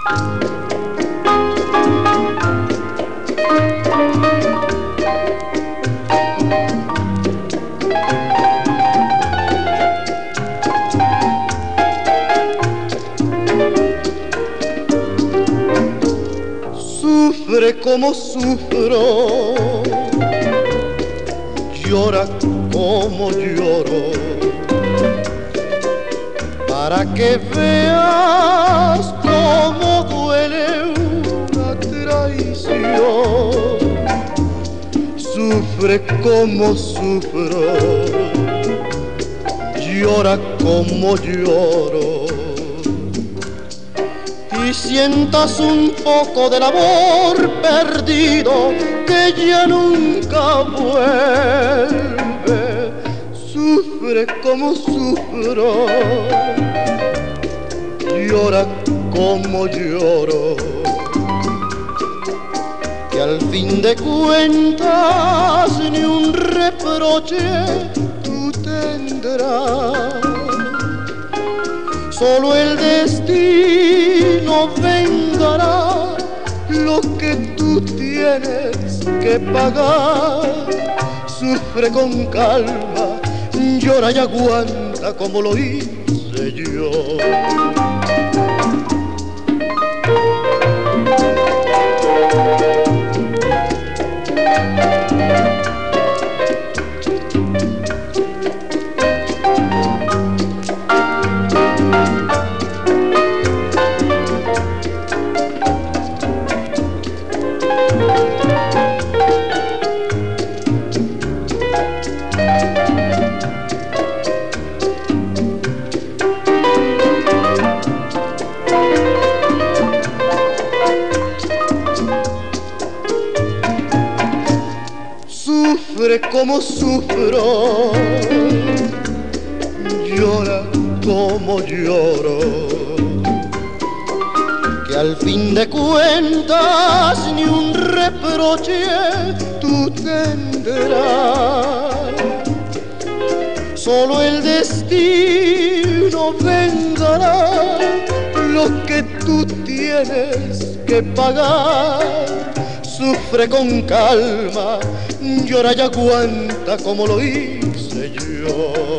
Sufre como sufro, llora como lloro, para que veas cómo duele una traición. Sufre como sufro, llora como lloro, y sientas un poco del amor perdido que ya nunca vuelve. Sufre como sufro, llora como lloro, que al fin de cuentas ni un reproche tú tendrás. Solo el destino vengará lo que tú tienes que pagar. Sufre con calma, llora y aguanta como lo hice yo. Sufre como sufro, llora como lloro, que al fin de cuentas ni un reproche tú tendrás. Solo el destino vengará lo que tú tienes que pagar. Sufre con calma, llora y aguanta como lo hice yo.